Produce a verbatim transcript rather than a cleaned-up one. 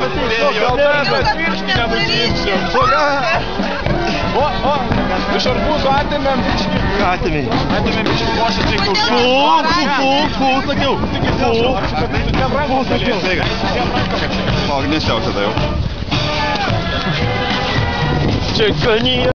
Gal tas atvirškinę nusimsiu. O, o, iš arbūzų atėmėm biškį. Atėmėm. Atėmėm biškį košę, tai kur. Fu, fu, fu, fu, sakiau. Fu, fu, sakiau. O, nešiau tada jau. Čia ganija.